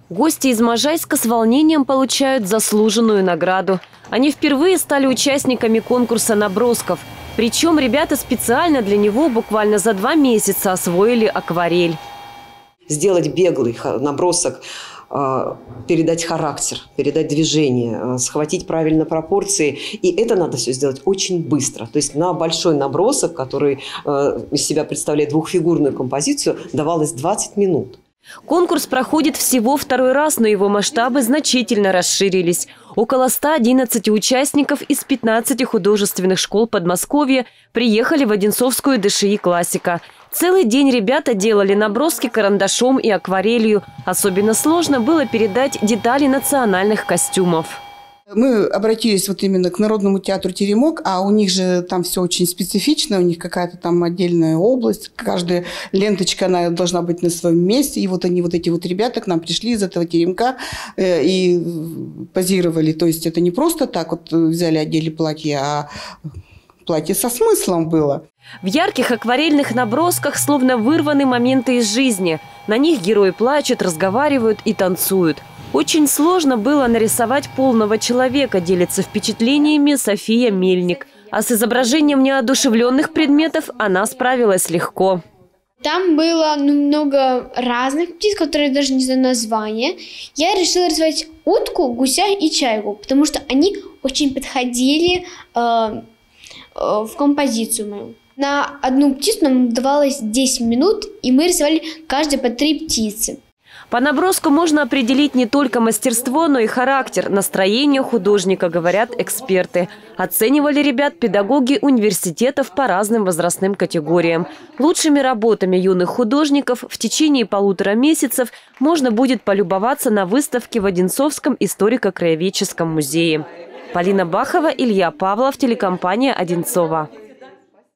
Гости из Можайска с волнением получают заслуженную награду. Они впервые стали участниками конкурса набросков. Причем ребята специально для него буквально за 2 месяца освоили акварель. Сделать беглый набросок, передать характер, передать движение, схватить правильно пропорции. И это надо все сделать очень быстро. То есть на большой набросок, который из себя представляет двухфигурную композицию, давалось 20 минут. Конкурс проходит всего 2-й раз, но его масштабы значительно расширились. Около 111 участников из 15 художественных школ Подмосковья приехали в Одинцовскую ДШИ «Классика». Целый день ребята делали наброски карандашом и акварелью. Особенно сложно было передать детали национальных костюмов. Мы обратились вот именно к Народному театру «Теремок», а у них же там все очень специфично, у них какая-то там отдельная область, каждая ленточка, она должна быть на своем месте. И вот они, вот эти вот ребята к нам пришли из этого теремка и позировали. То есть это не просто так вот взяли, одели платье, а платье со смыслом было. В ярких акварельных набросках словно вырваны моменты из жизни. На них герои плачут, разговаривают и танцуют. Очень сложно было нарисовать полного человека, делится впечатлениями София Мельник. А с изображением неодушевленных предметов она справилась легко. Там было много разных птиц, которые даже не знаю названия. Я решила рисовать утку, гуся и чайку, потому что они очень подходили в композицию мою. На одну птицу нам давалось 10 минут, и мы рисовали каждый по 3 птицы. По наброску можно определить не только мастерство, но и характер, настроение художника, говорят эксперты. Оценивали ребят педагоги университетов по разным возрастным категориям. Лучшими работами юных художников в течение 1,5 месяцев можно будет полюбоваться на выставке в Одинцовском историко-краеведческом музее. Полина Бахова, Илья Павлов, телекомпания «Одинцова».